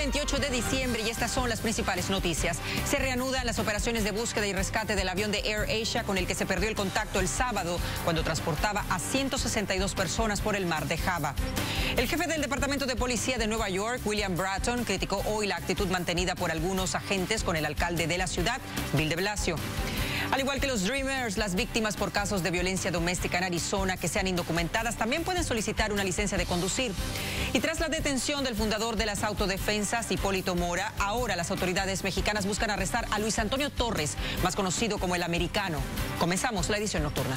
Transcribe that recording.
28 de diciembre y estas son las principales noticias. Se reanudan las operaciones de búsqueda y rescate del avión de Air Asia con el que se perdió el contacto el sábado cuando transportaba a 162 personas por el mar de Java. El jefe del Departamento de Policía de Nueva York, William Bratton, criticó hoy la actitud mantenida por algunos agentes con el alcalde de la ciudad, Bill de Blasio. Al igual que los Dreamers, las víctimas por casos de violencia doméstica en Arizona que sean indocumentadas también pueden solicitar una licencia de conducir. Y tras la detención del fundador de las autodefensas, Hipólito Mora, ahora las autoridades mexicanas buscan arrestar a Luis Antonio Torres, más conocido como el Americano. Comenzamos la edición nocturna.